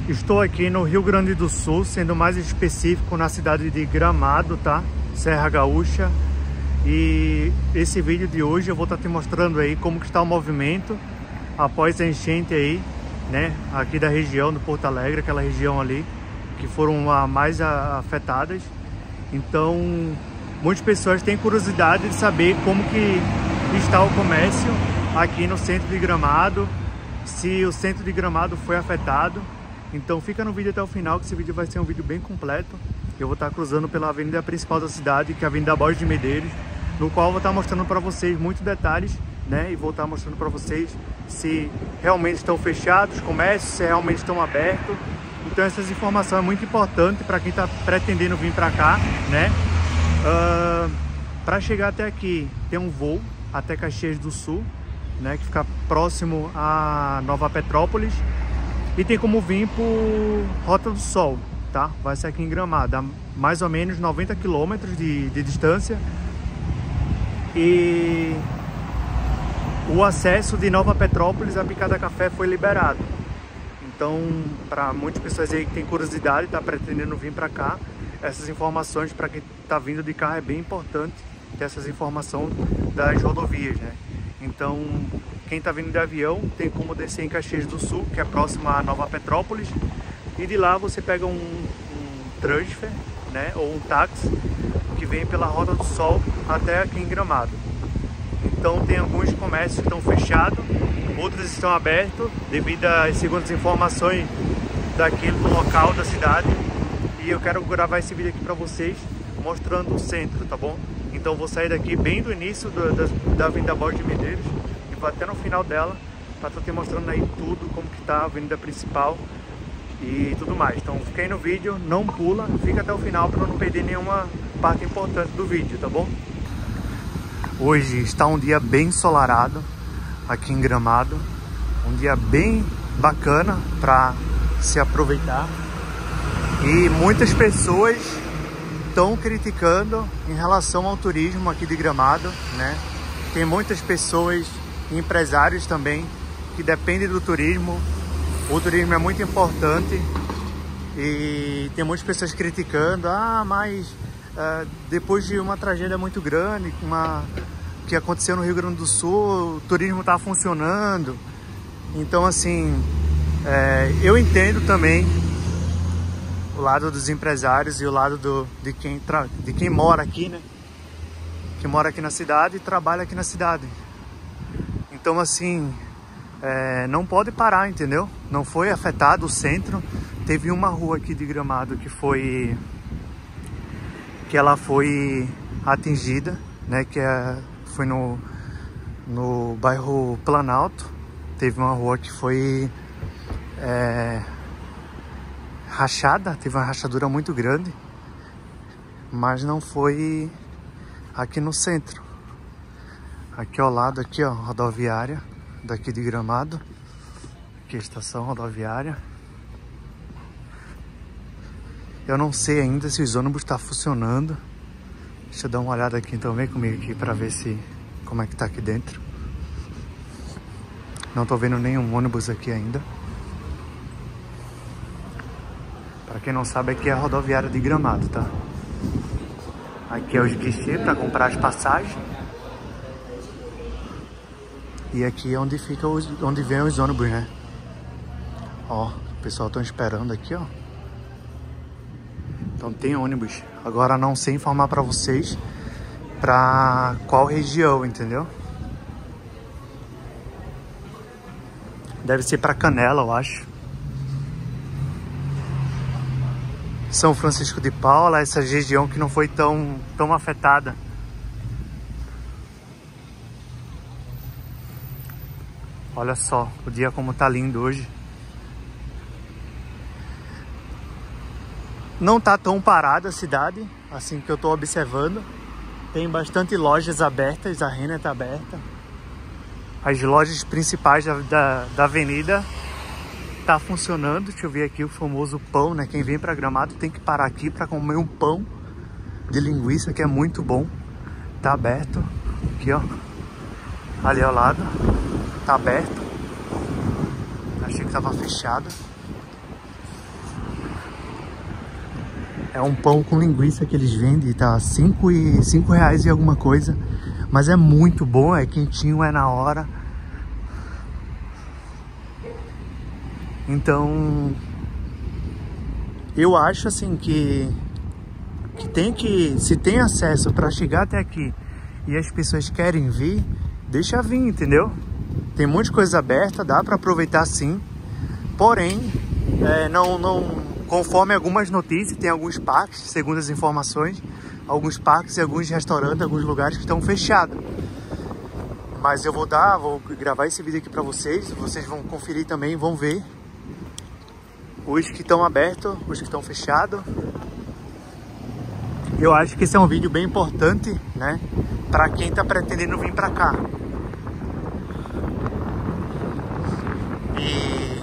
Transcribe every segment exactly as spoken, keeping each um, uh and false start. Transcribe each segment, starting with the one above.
Estou aqui no Rio Grande do Sul, sendo mais específico na cidade de Gramado, tá? Serra Gaúcha. E esse vídeo de hoje eu vou estar te mostrando aí como que está o movimento após a enchente aí, né? Aqui da região do Porto Alegre, aquela região ali, que foram as mais afetadas. Então, muitas pessoas têm curiosidade de saber como que está o comércio aqui no centro de Gramado, se o centro de Gramado foi afetado. Então fica no vídeo até o final, que esse vídeo vai ser um vídeo bem completo. Eu vou estar cruzando pela avenida principal da cidade, que é a Avenida Borges de Medeiros, no qual eu vou estar mostrando para vocês muitos detalhes, né? E vou estar mostrando para vocês se realmente estão fechados os comércios, se realmente estão abertos. Então essas informações é muito importante para quem está pretendendo vir para cá, né? Uh, para chegar até aqui tem um voo até Caxias do Sul, né? Que fica próximo a Nova Petrópolis. E tem como vir por Rota do Sol, tá? Vai ser aqui em Gramado, dá mais ou menos noventa quilômetros de, de distância. E o acesso de Nova Petrópolis a Picada Café foi liberado. Então, para muitas pessoas aí que tem curiosidade, tá pretendendo vir para cá, essas informações para quem tá vindo de carro é bem importante ter essas informações das rodovias, né? Então, quem está vindo de avião tem como descer em Caxias do Sul, que é próximo a Nova Petrópolis, e de lá você pega um, um transfer, né, ou um táxi que vem pela Rota do Sol até aqui em Gramado. Então tem alguns comércios que estão fechados, outros estão abertos devido às segundas informações daqui do local da cidade. E eu quero gravar esse vídeo aqui para vocês mostrando o centro, tá bom? Então vou sair daqui bem do início do, da, da Avenida Borges de Medeiros e vou até no final dela para estar te mostrando aí tudo, como que tá a avenida principal e tudo mais. Então fica aí no vídeo, não pula, fica até o final para não perder nenhuma parte importante do vídeo, tá bom? Hoje está um dia bem ensolarado aqui em Gramado, um dia bem bacana para se aproveitar, e muitas pessoas estão criticando em relação ao turismo aqui de Gramado, né? Tem muitas pessoas, empresários também, que dependem do turismo. O turismo é muito importante e tem muitas pessoas criticando. Ah, mas uh, depois de uma tragédia muito grande, uma que aconteceu no Rio Grande do Sul, o turismo está funcionando. Então, assim, é, eu entendo também o lado dos empresários e o lado do, de, quem tra... de quem mora aqui, né? Que mora aqui na cidade e trabalha aqui na cidade. Então, assim, é, não pode parar, entendeu? Não foi afetado o centro. Teve uma rua aqui de Gramado que foi... que ela foi atingida, né? Que é, foi no, no bairro Planalto. Teve uma rua que foi... É, rachada, teve uma rachadura muito grande, mas não foi aqui no centro. Aqui ao lado, aqui ó, rodoviária daqui de Gramado, aqui a estação rodoviária. Eu não sei ainda se os ônibus estão funcionando. Deixa eu dar uma olhada aqui, então vem comigo aqui para ver se como é que tá aqui dentro. Não tô vendo nenhum ônibus aqui ainda. Para quem não sabe, aqui é a rodoviária de Gramado, tá? Aqui é os guichês para comprar as passagens. E aqui é onde fica os, onde vem os ônibus, né? Ó, o pessoal estão esperando aqui, ó. Então tem ônibus. Agora não sei informar para vocês para qual região, entendeu? Deve ser para Canela, eu acho. São Francisco de Paula, essa região que não foi tão, tão afetada. Olha só o dia como tá lindo hoje. Não tá tão parada a cidade, assim que eu tô observando. Tem bastante lojas abertas, a Renner tá aberta. As lojas principais da, da, da avenida tá funcionando. Deixa eu ver aqui o famoso pão, né? Quem vem para Gramado tem que parar aqui para comer um pão de linguiça, que é muito bom. Tá aberto. Aqui, ó. Ali ao lado. Tá aberto. Achei que tava fechado. É um pão com linguiça que eles vendem, tá cinco, e, cinco reais e alguma coisa. Mas é muito bom, é quentinho, é na hora. Então, eu acho assim que, que tem que, se tem acesso para chegar até aqui e as pessoas querem vir, deixa vir, entendeu? Tem um monte de coisa aberta, dá para aproveitar sim. Porém, é, não, não, conforme algumas notícias, tem alguns parques, segundo as informações, alguns parques e alguns restaurantes, alguns lugares que estão fechados. Mas eu vou dar, vou gravar esse vídeo aqui para vocês, vocês vão conferir também, vão ver os que estão abertos, os que estão fechados. Eu acho que esse é um vídeo bem importante, né, para quem está pretendendo vir para cá. E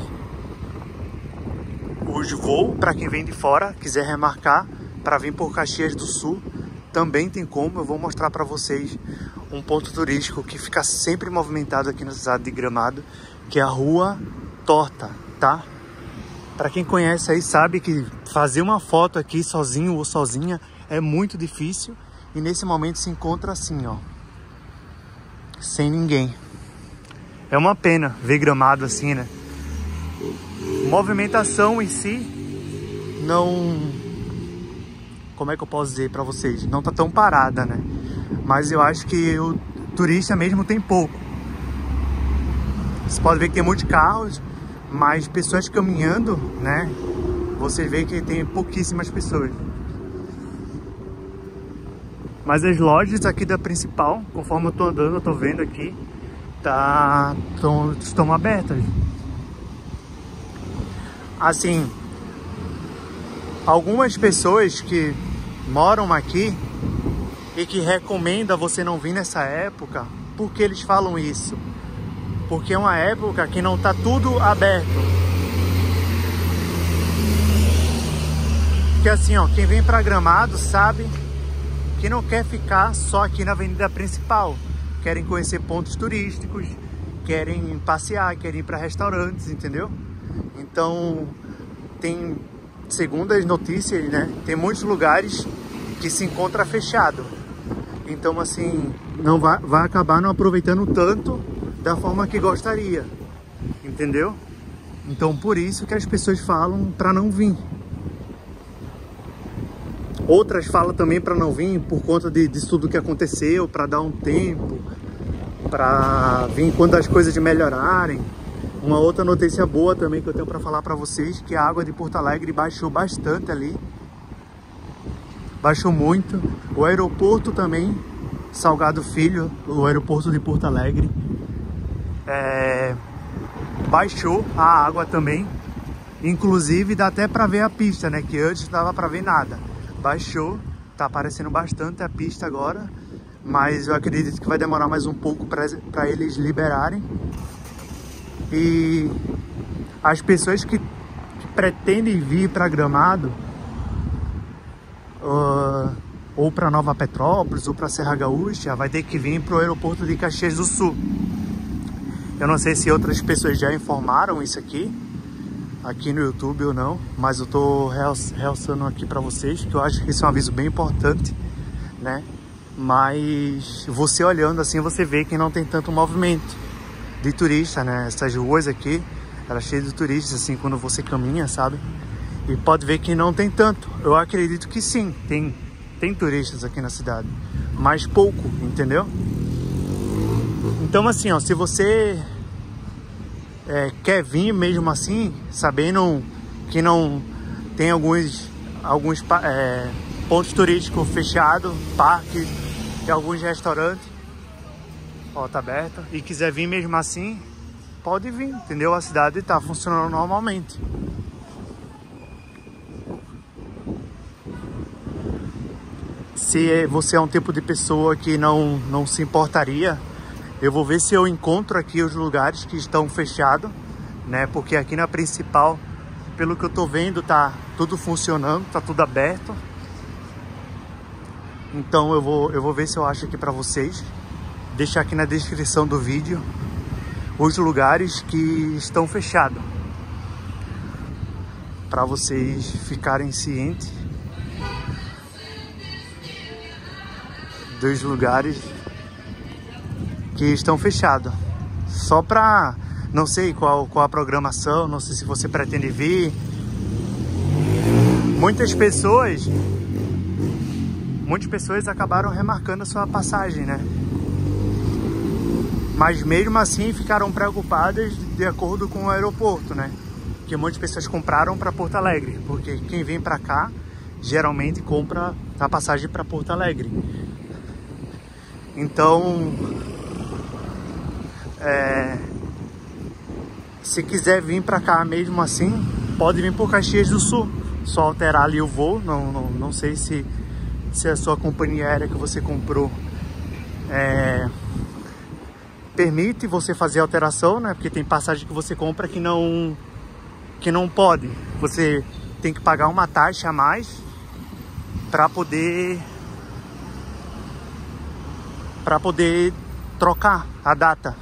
os voos, para quem vem de fora, quiser remarcar para vir por Caxias do Sul, também tem como. Eu vou mostrar para vocês um ponto turístico que fica sempre movimentado aqui na cidade de Gramado, que é a Rua Torta, tá? Para quem conhece aí sabe que fazer uma foto aqui sozinho ou sozinha é muito difícil. E nesse momento se encontra assim, ó, sem ninguém. É uma pena ver Gramado assim, né? Movimentação em si não... Como é que eu posso dizer para vocês? Não tá tão parada, né? Mas eu acho que o turista mesmo tem pouco. Você pode ver que tem muitos carros, mas pessoas caminhando, né? Você vê que tem pouquíssimas pessoas. Mas as lojas aqui da principal, conforme eu tô andando, eu tô vendo aqui, tá, tão, estão abertas. Assim, algumas pessoas que moram aqui e que recomendam você não vir nessa época, por que eles falam isso? Porque é uma época que não tá tudo aberto. Porque assim, ó, quem vem para Gramado sabe que não quer ficar só aqui na avenida principal. Querem conhecer pontos turísticos, querem passear, querem ir para restaurantes, entendeu? Então, tem, segundo as notícias, né, tem muitos lugares que se encontra fechado. Então, assim, não vai, vai acabar não aproveitando tanto da forma que gostaria, entendeu? Então, por isso que as pessoas falam para não vir. Outras falam também para não vir por conta de, disso tudo que aconteceu, para dar um tempo, para vir quando as coisas melhorarem. Uma outra notícia boa também que eu tenho para falar para vocês, que a água de Porto Alegre baixou bastante ali. Baixou muito. O aeroporto também, Salgado Filho, o aeroporto de Porto Alegre, é, baixou a água também. Inclusive dá até para ver a pista, né? Que antes não dava para ver nada. Baixou, tá aparecendo bastante a pista agora, mas eu acredito que vai demorar mais um pouco para eles liberarem. E as pessoas que pretendem vir para Gramado, uh, ou para Nova Petrópolis, ou para Serra Gaúcha, vai ter que vir para o aeroporto de Caxias do Sul. Eu não sei se outras pessoas já informaram isso aqui, aqui no YouTube ou não, mas eu tô realçando aqui para vocês, que eu acho que isso é um aviso bem importante, né? Mas você olhando assim, você vê que não tem tanto movimento de turista, né? Essas ruas aqui, elas cheias de turistas, assim, quando você caminha, sabe? E pode ver que não tem tanto. Eu acredito que sim, tem, tem turistas aqui na cidade, mas pouco, entendeu? Então, assim, ó, se você é, quer vir mesmo assim, sabendo que não tem alguns, alguns é, pontos turísticos fechados, parques e alguns restaurantes, ó, tá aberta, e quiser vir mesmo assim, pode vir, entendeu? A cidade tá funcionando normalmente. Se você é um tipo de pessoa que não, não se importaria, eu vou ver se eu encontro aqui os lugares que estão fechados, né? Porque aqui na principal, pelo que eu tô vendo, tá tudo funcionando, tá tudo aberto. Então eu vou, eu vou ver se eu acho aqui pra vocês. Deixar aqui na descrição do vídeo os lugares que estão fechados, para vocês ficarem cientes dos lugares que estão fechados. Só pra... não sei qual, qual a programação, não sei se você pretende vir. Muitas pessoas... Muitas pessoas acabaram remarcando a sua passagem, né? Mas mesmo assim ficaram preocupadas de acordo com o aeroporto, né? Que muitas pessoas compraram para Porto Alegre, porque quem vem para cá geralmente compra a passagem para Porto Alegre. Então, é, se quiser vir para cá mesmo assim, pode vir por Caxias do Sul. Só alterar ali o voo. Não, não, não sei se, se a sua companhia aérea que você comprou é, permite você fazer alteração, né? Porque tem passagem que você compra que não, que não pode. Você tem que pagar uma taxa a mais para poder para poder trocar a data.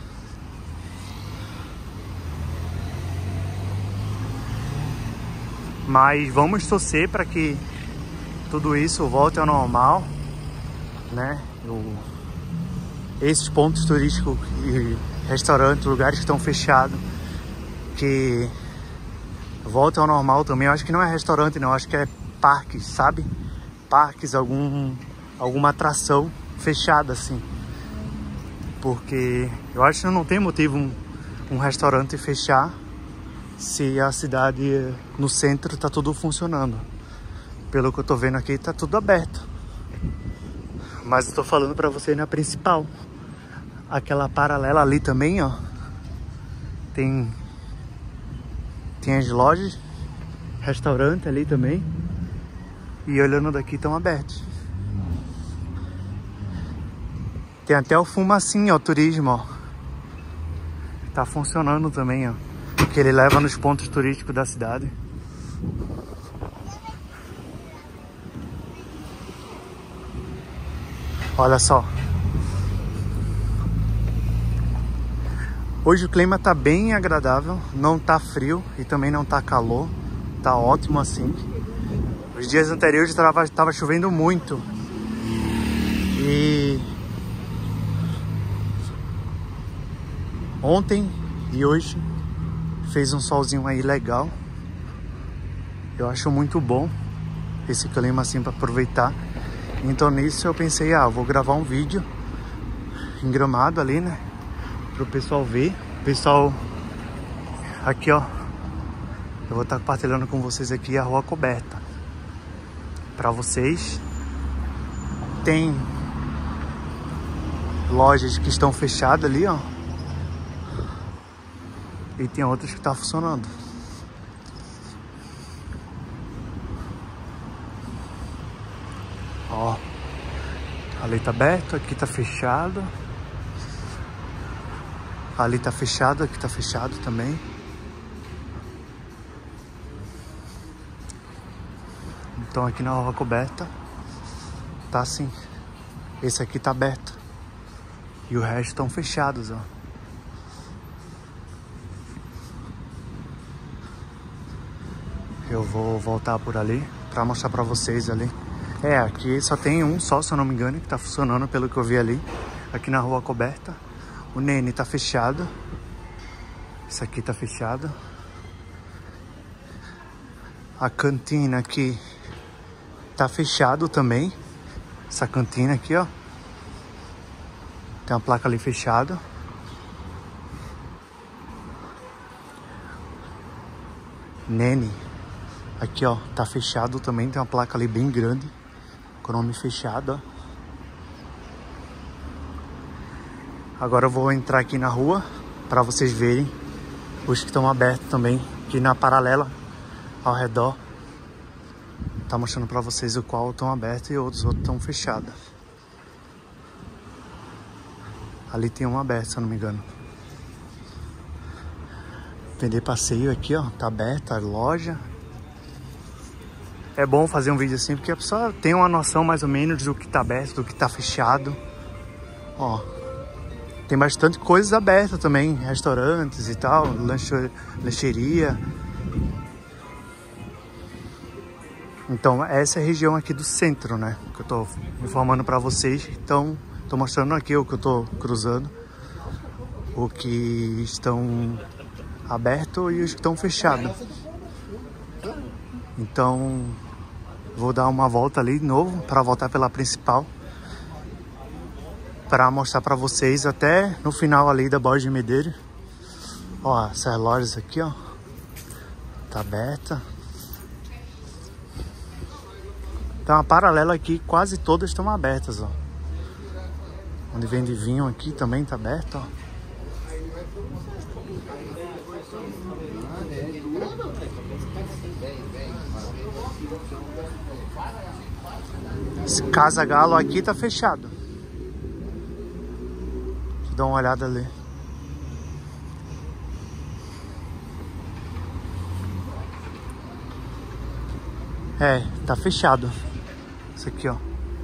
Mas vamos torcer para que tudo isso volte ao normal, né? O, esses pontos turísticos e restaurantes, lugares que estão fechados, que voltem ao normal também. Eu acho que não é restaurante, não. Eu acho que é parques, sabe? Parques, algum, alguma atração fechada, assim. Porque eu acho que não tem motivo um, um restaurante fechar se a cidade no centro tá tudo funcionando. Pelo que eu tô vendo aqui, tá tudo aberto. Mas eu tô falando pra você na principal. Aquela paralela ali também, ó. Tem, tem as lojas, restaurante ali também. E olhando daqui, estão abertos. Tem até o fumacinho, ó, o turismo, ó. Tá funcionando também, ó. Que ele leva nos pontos turísticos da cidade. Olha só. Hoje o clima tá bem agradável. Não tá frio e também não tá calor. Tá ótimo assim. Os dias anteriores tava, tava chovendo muito. E... ontem e hoje fez um solzinho aí legal. Eu acho muito bom esse clima assim para aproveitar. Então nisso eu pensei, ah, vou gravar um vídeo em Gramado ali, né? Pro pessoal ver. O pessoal aqui, ó. Eu vou estar compartilhando com vocês aqui a rua coberta. Para vocês. Tem lojas que estão fechadas ali, ó. E tem outras que tá funcionando. Ó. Ali tá aberto, aqui tá fechado. Ali tá fechado, aqui tá fechado também. Então aqui na rua coberta tá assim. Esse aqui tá aberto. E o resto estão fechados, ó. Eu vou voltar por ali pra mostrar pra vocês ali. É, aqui só tem um só, se eu não me engano, que tá funcionando pelo que eu vi ali. Aqui na rua coberta. O Nene tá fechado. Isso aqui tá fechado. A cantina aqui tá fechado também. Essa cantina aqui, ó. Tem uma placa ali fechada. Nene. Aqui, ó, tá fechado também. Tem uma placa ali bem grande. Com o nome fechado, ó. Agora eu vou entrar aqui na rua para vocês verem os que estão abertos também. Aqui na paralela, ao redor. Tá mostrando para vocês o qual estão abertos e outros outros estão fechados. Ali tem um aberto, se eu não me engano. Vender passeio aqui, ó. Tá aberta a loja. É bom fazer um vídeo assim, porque a pessoa tem uma noção mais ou menos do que tá aberto, do que tá fechado. Ó. Tem bastante coisas abertas também, restaurantes e tal, lanche, lancheria. Então essa é a região aqui do centro, né, que eu tô informando para vocês. Então tô mostrando aqui o que eu tô cruzando, o que estão abertos e os que estão fechados. Então vou dar uma volta ali de novo para voltar pela principal, para mostrar para vocês até no final ali da Borges de Medeiros. Ó, essas lojas aqui, ó, tá aberta. Então a paralela aqui, quase todas estão abertas, ó. Onde vende vinho aqui também tá aberto, ó. Esse Casa Galo aqui tá fechado. Deixa eu dar uma olhada ali. É, tá fechado. Isso aqui, ó.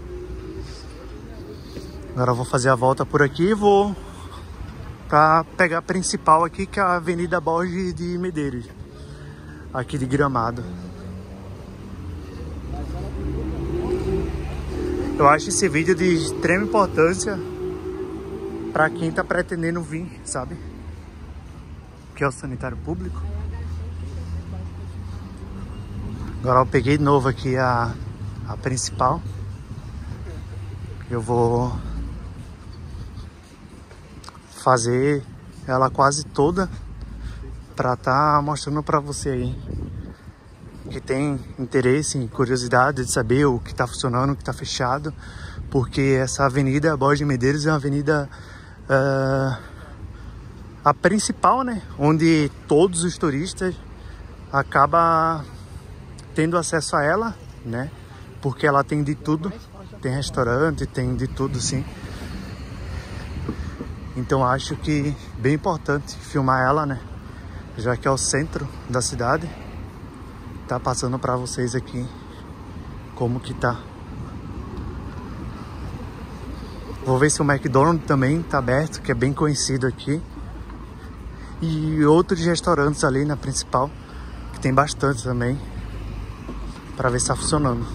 Agora eu vou fazer a volta por aqui e vou pra pegar a principal aqui, que é a Avenida Borges de Medeiros, aqui de Gramado. Eu acho esse vídeo de extrema importância pra quem tá pretendendo vir, sabe? Que é o sanitário público. Agora eu peguei de novo aqui a, a principal. Eu vou fazer ela quase toda para tá mostrando para você aí que tem interesse e curiosidade de saber o que está funcionando, o que está fechado, porque essa avenida Borges de Medeiros é uma avenida uh, a principal, né, onde todos os turistas acabam tendo acesso a ela, né, porque ela tem de tudo, tem restaurante, tem de tudo, sim. Então acho que bem importante filmar ela, né, já que é o centro da cidade. Tá passando para vocês aqui como que tá. Vou ver se o McDonald's também tá aberto, que é bem conhecido aqui. E outros restaurantes ali na principal, que tem bastante também, para ver se tá funcionando.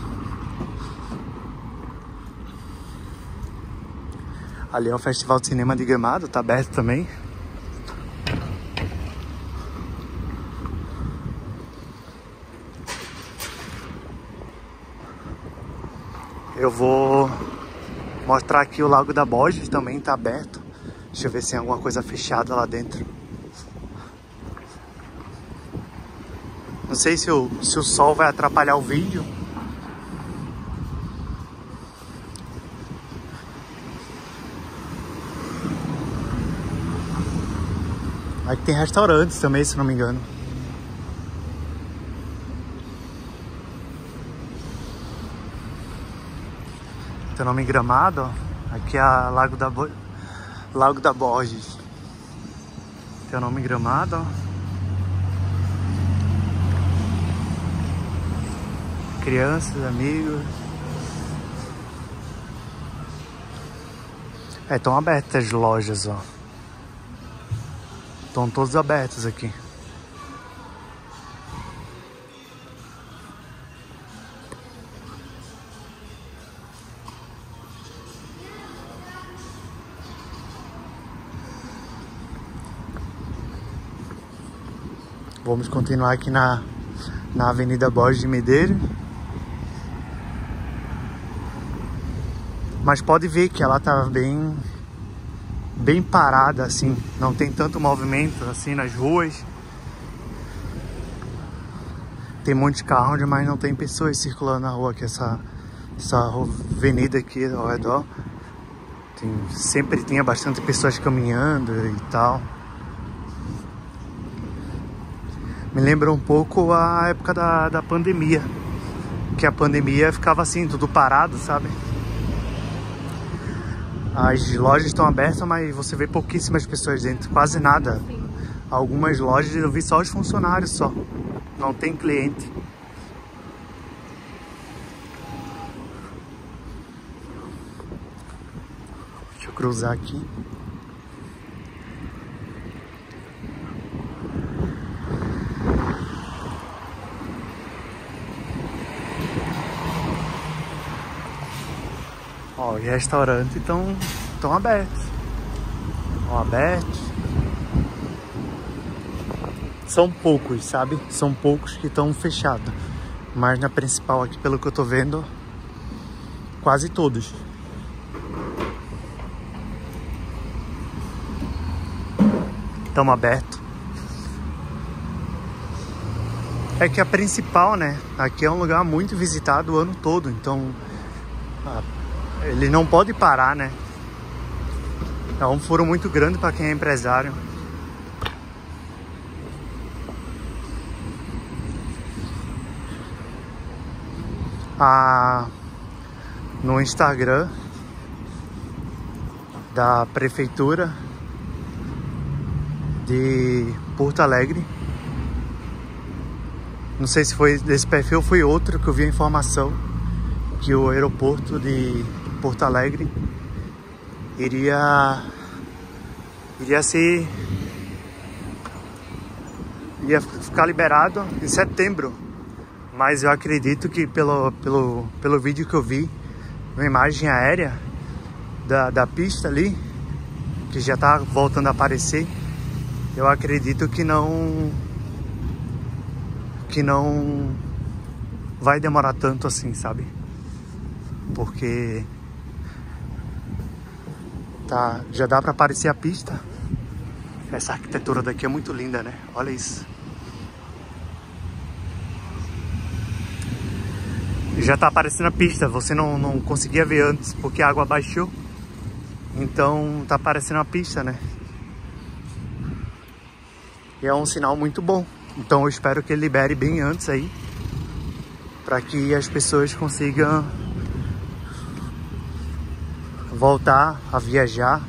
Ali é o Festival de Cinema de Gramado, tá aberto também. Eu vou mostrar aqui o Lago da Borges, também tá aberto. Deixa eu ver se tem alguma coisa fechada lá dentro. Não sei se o, se o sol vai atrapalhar o vídeo. Aqui tem restaurantes também, se não me engano. Tem nome em Gramado, ó. Aqui é a Lago da, Bo... Lago da Borges. Tem o nome em Gramado, ó. Crianças, amigos. É, estão abertas as lojas, ó. Estão todas abertas aqui. Vamos continuar aqui na, na Avenida Borges de Medeiros. Mas pode ver que ela tá bem, bem parada, assim. Não tem tanto movimento assim nas ruas. Tem muitos carros, mas não tem pessoas circulando na rua. Que essa, essa avenida aqui ao redor tem, sempre tinha bastante pessoas caminhando e tal. Me lembra um pouco a época da, da pandemia, que a pandemia ficava assim, tudo parado, sabe? As lojas estão abertas, mas você vê pouquíssimas pessoas dentro, quase nada. Algumas lojas eu vi só os funcionários só, não tem cliente. Deixa eu cruzar aqui. Ó, os restaurantes estão estão abertos. Estão abertos. São poucos, sabe? São poucos que estão fechados. Mas na principal aqui, pelo que eu tô vendo, quase todos. Estão abertos. É que a principal, né? Aqui é um lugar muito visitado o ano todo. Então, ah, ele não pode parar, né? É um furo muito grande para quem é empresário. Ah, no Instagram da prefeitura de Porto Alegre, não sei se foi desse perfil ou foi outro, que eu vi a informação que o aeroporto de Porto Alegre iria iria ser ia ficar liberado em setembro. Mas eu acredito que pelo, pelo, pelo vídeo que eu vi, uma imagem aérea da, da pista ali, que já tá voltando a aparecer, eu acredito que não que não vai demorar tanto assim, sabe? Porque tá, já dá pra aparecer a pista. Essa arquitetura daqui é muito linda, né? Olha isso. Já tá aparecendo a pista, você não, não conseguia ver antes porque a água baixou. Então tá aparecendo a pista, né? E é um sinal muito bom. Então eu espero que ele libere bem antes aí, para que as pessoas consigam voltar a viajar.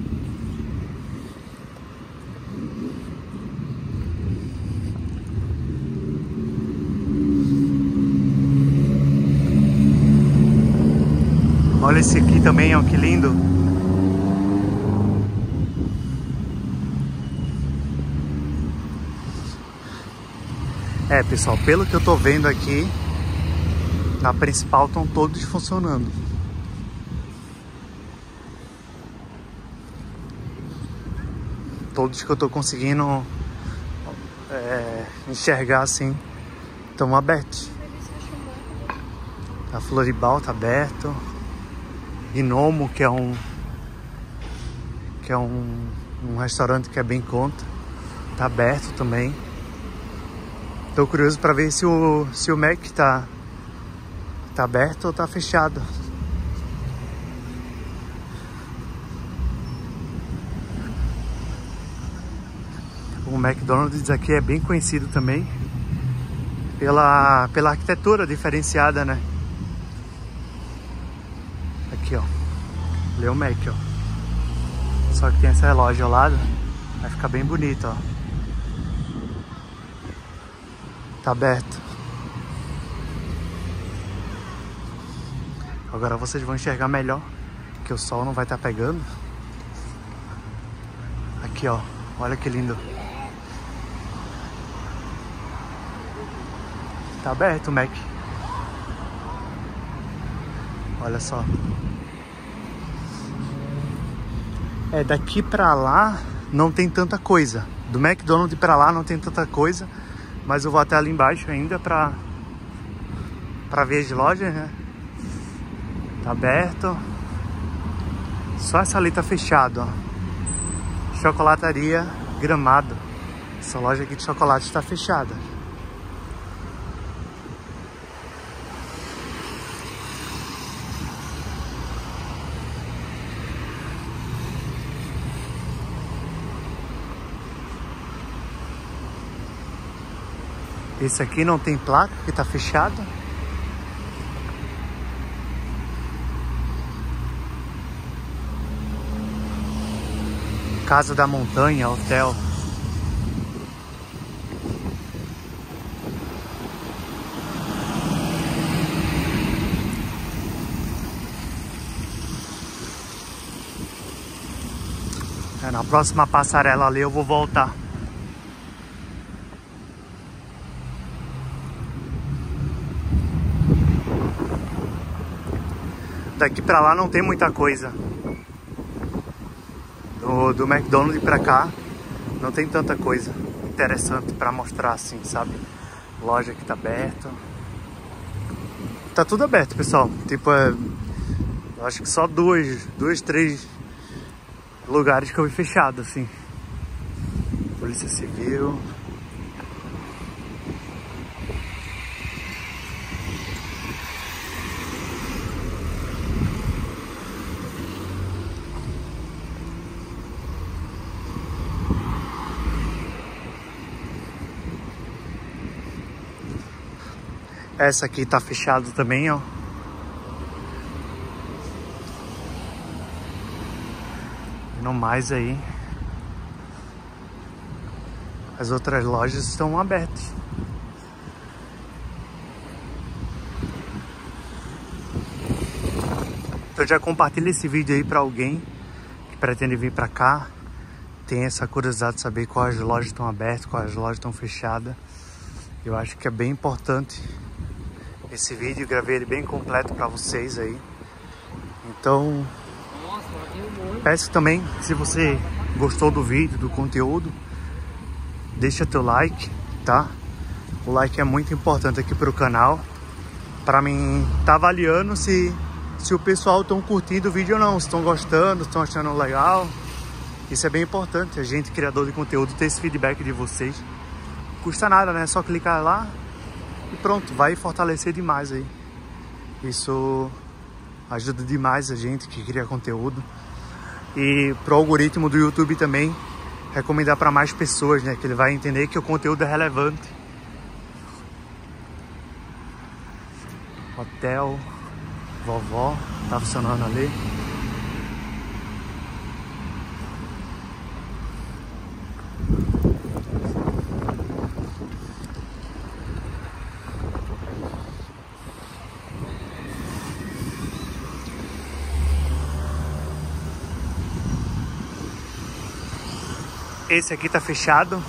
Olha esse aqui também, ó, que lindo. É, pessoal, pelo que eu tô vendo aqui, na principal estão todos funcionando. Todos que eu tô conseguindo é, enxergar assim, estão abertos. A Floribal tá aberto. Gnomo, que é um que é um, um restaurante que é bem em conta, tá aberto também. Tô curioso para ver se o se o Mac tá tá aberto ou tá fechado. O McDonald's aqui é bem conhecido também pela pela arquitetura diferenciada, né? Aqui, ó, Leo Mac, ó. Só que tem esse relógio ao lado, vai ficar bem bonito, ó. Tá aberto. Agora vocês vão enxergar melhor, que o sol não vai estar pegando. Aqui, ó, olha que lindo. Tá aberto o Mac. Olha só. É, daqui pra lá não tem tanta coisa. Do McDonald's pra lá não tem tanta coisa. Mas eu vou até ali embaixo ainda pra, pra ver as lojas, né? Tá aberto. Só essa ali tá fechado, ó. Chocolataria Gramado. Essa loja aqui de chocolate está fechada. Esse aqui não tem placa, que tá fechado. Casa da Montanha, hotel. É, na próxima passarela ali eu vou voltar. daqui pra lá não tem muita coisa. Do, do McDonald's pra cá não tem tanta coisa interessante pra mostrar assim, sabe? Loja que tá aberta. Tá tudo aberto, pessoal. Tipo, é, eu acho que só duas, duas, três lugares que eu vi fechado, assim. Polícia Civil. Essa aqui tá fechada também, ó. Não mais aí. As outras lojas estão abertas. Então já compartilha esse vídeo aí pra alguém que pretende vir pra cá. Tem essa curiosidade de saber quais lojas estão abertas, quais lojas estão fechadas. Eu acho que é bem importante esse vídeo. Eu gravei ele bem completo pra vocês aí. Então, peço também, se você gostou do vídeo, do conteúdo, deixa teu like, tá? O like é muito importante aqui pro canal, para mim tá avaliando se, se o pessoal estão curtindo o vídeo ou não, se estão gostando, se estão achando legal. Isso é bem importante, a gente, criador de conteúdo, ter esse feedback de vocês. Custa nada, né? É só clicar lá e pronto, vai fortalecer demais aí. Isso ajuda demais a gente que cria conteúdo. E pro algoritmo do YouTube também, recomendar para mais pessoas, né? Que ele vai entender que o conteúdo é relevante. Hotel Vovó tá funcionando ali. Esse aqui tá fechado.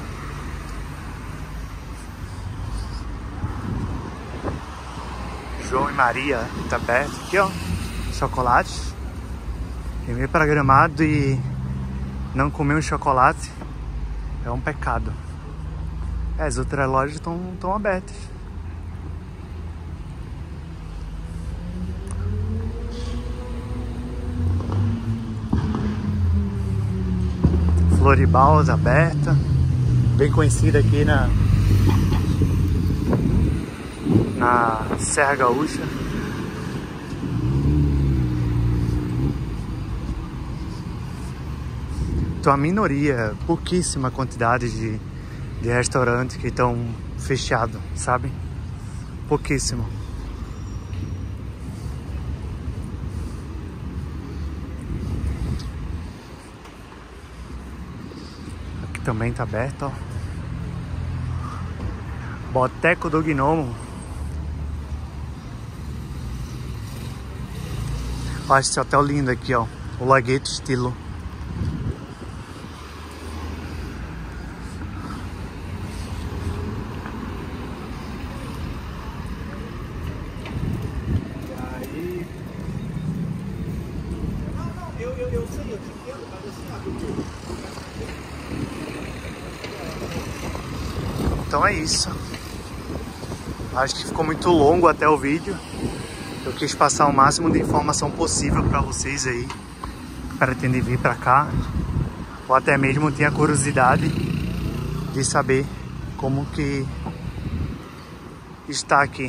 João e Maria tá aberto. Aqui, ó. Chocolate. Quem veio pra Gramado e não comer um chocolate é um pecado. É, as outras lojas estão abertas. Floribaus aberta, bem conhecida aqui na na Serra Gaúcha. Então a minoria, pouquíssima quantidade de, de restaurantes que estão fechados, sabe? Pouquíssimo. Também tá aberto, ó. Boteco do Gnomo. Olha esse hotel lindo aqui, ó. O Lagueto Estilo. Aí. Eu, eu, eu sei, eu te entendo, mas assim, então é isso. Acho que ficou muito longo até o vídeo. Eu quis passar o máximo de informação possível para vocês aí que pretendem vir para cá, ou até mesmo tinha curiosidade de saber como que está aqui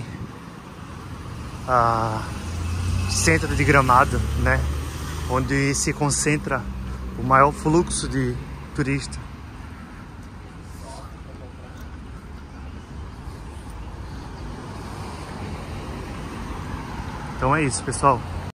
a centro de Gramado, né? Onde se concentra o maior fluxo de turistas. Então é isso, pessoal.